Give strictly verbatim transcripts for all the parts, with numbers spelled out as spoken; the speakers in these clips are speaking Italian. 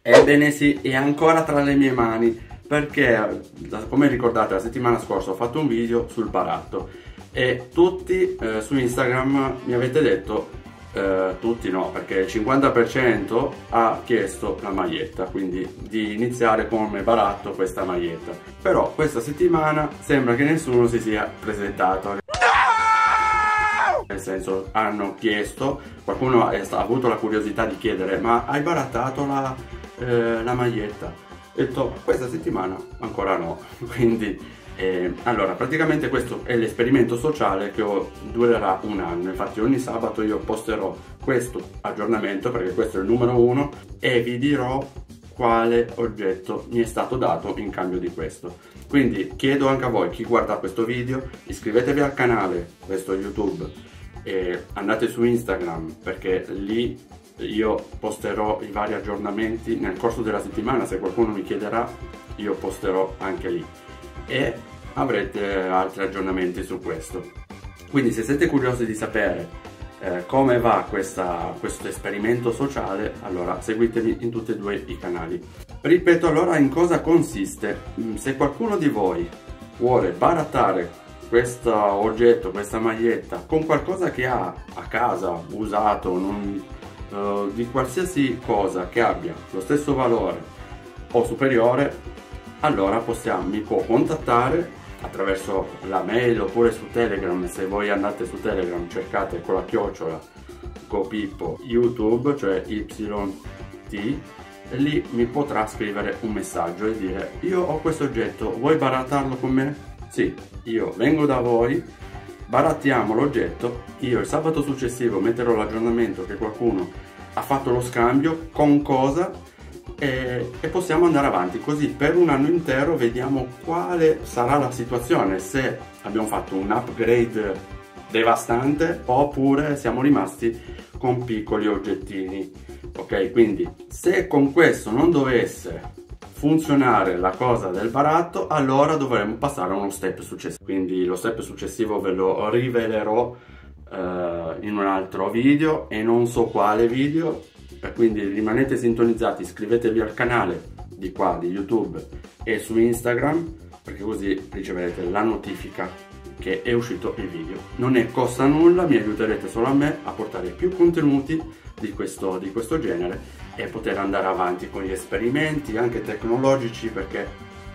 Ebbene sì, è ancora tra le mie mani, perché come ricordate la settimana scorsa ho fatto un video sul baratto e tutti eh, su Instagram mi avete detto, eh, tutti no, perché il cinquanta per cento ha chiesto la maglietta, quindi di iniziare come baratto questa maglietta. Però questa settimana sembra che nessuno si sia presentato. Nel senso, hanno chiesto, qualcuno ha avuto la curiosità di chiedere: ma hai barattato la, eh, la maglietta? Ho detto, questa settimana ancora no. Quindi eh, allora praticamente questo è l'esperimento sociale che ho, durerà un anno. Infatti ogni sabato io posterò questo aggiornamento, perché questo è il numero uno, e vi dirò quale oggetto mi è stato dato in cambio di questo. Quindi chiedo anche a voi, chi guarda questo video, iscrivetevi al canale, questo è YouTube, e andate su Instagram, perché lì io posterò i vari aggiornamenti nel corso della settimana. Se qualcuno mi chiederà, io posterò anche lì e avrete altri aggiornamenti su questo. Quindi se siete curiosi di sapere eh, come va questa, questo esperimento sociale, allora seguitemi in tutti e due i canali. Ripeto allora in cosa consiste. Se qualcuno di voi vuole barattare questo oggetto, questa maglietta, con qualcosa che ha a casa, usato, non, uh, di qualsiasi cosa che abbia lo stesso valore o superiore, allora possiamo, mi può contattare attraverso la mail oppure su Telegram. Se voi andate su Telegram, cercate con la chiocciola GoPippo YouTube, cioè Y T, e lì mi potrà scrivere un messaggio e dire: io ho questo oggetto, vuoi barattarlo con me? Sì, io vengo da voi, barattiamo l'oggetto, io il sabato successivo metterò l'aggiornamento che qualcuno ha fatto lo scambio, con cosa, e, e possiamo andare avanti. Così per un anno intero vediamo quale sarà la situazione, se abbiamo fatto un upgrade devastante oppure siamo rimasti con piccoli oggettini. Ok, quindi se con questo non dovesse funzionare la cosa del baratto, allora dovremo passare a uno step successivo. Quindi lo step successivo ve lo rivelerò uh, in un altro video, e non so quale video, quindi rimanete sintonizzati, iscrivetevi al canale di qua di YouTube e su Instagram, perché così riceverete la notifica che è uscito il video. Non è costa nulla, mi aiuterete solo a me a portare più contenuti di questo, di questo genere e poter andare avanti con gli esperimenti anche tecnologici, perché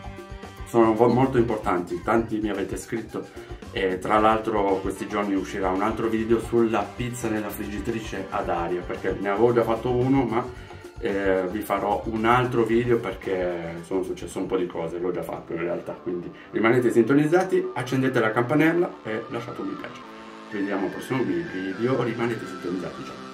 sono molto importanti. Tanti mi avete scritto, e tra l'altro questi giorni uscirà un altro video sulla pizza nella friggitrice ad aria, perché ne avevo già fatto uno, ma eh, vi farò un altro video perché sono successe un po' di cose, l'ho già fatto in realtà. Quindi rimanete sintonizzati, accendete la campanella e lasciate un mi piace. Ci vediamo al prossimo video, rimanete sintonizzati, ciao.